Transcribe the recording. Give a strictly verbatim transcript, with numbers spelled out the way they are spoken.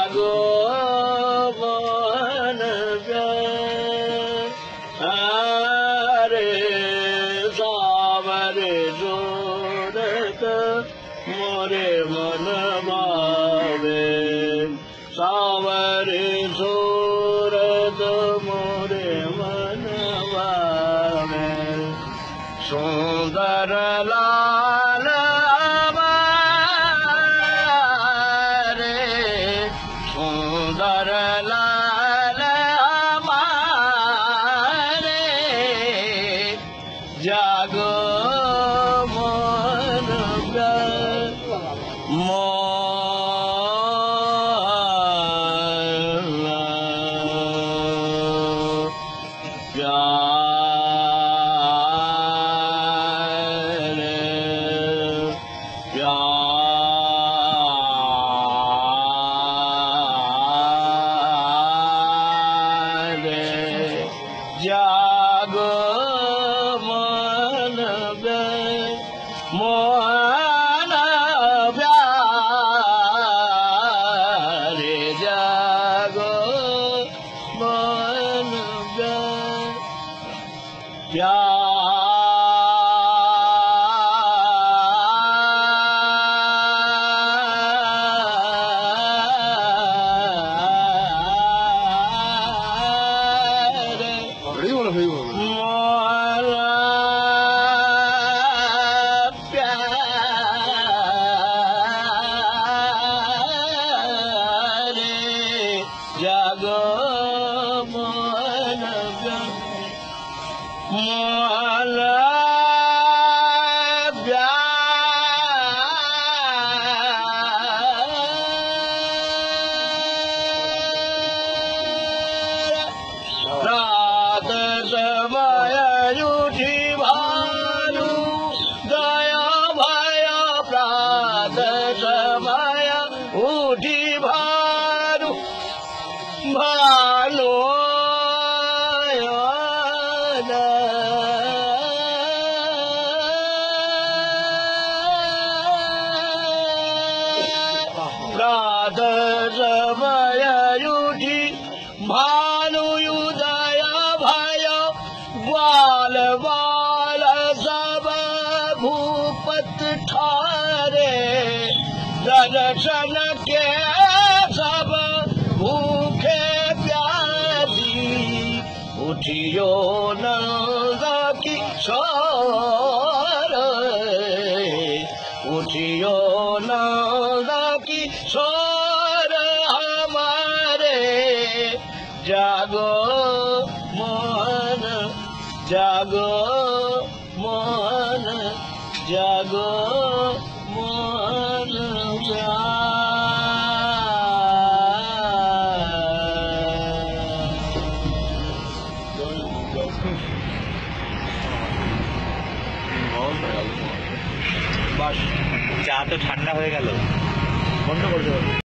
जागो मन प्यारे सावरे सूरत मोरे मन भावे सावरे सूरत मोरे मन भावे सुंदर लाल हमारे सुंदर लाल हमारे जागो मन जागो मन मोहन प्यारे जागो मन जागो मन मोहन रात समय उठी भालू दया भय प्रात समय उठी भालू भालो प्रात समय उठी भानु उदय भय ग्वाल बाल सब भूपत ठारे दर्शन के सब भूखे प्यासी उठियो नंद किशोर उठियो नंद किशोर हमारे जागो मोहन जागो मोहन जागो मोहन বাস চা তো ঠান্ডা হয়ে গেল বন্ধ করতে হবে।